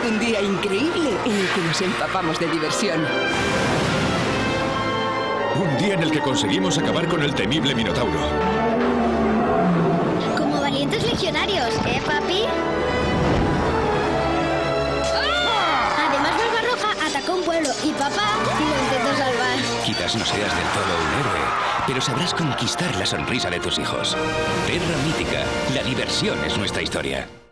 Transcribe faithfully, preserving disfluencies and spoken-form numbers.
un día increíble en el que nos empapamos de diversión. Un día en el que conseguimos acabar con el temible Minotauro. Como valientes legionarios, ¿eh, papi? Además, Barbarroja atacó un pueblo y papá lo intentó salvar. Quizás no seas del todo un héroe, pero sabrás conquistar la sonrisa de tus hijos. Terra Mítica, la diversión es nuestra historia.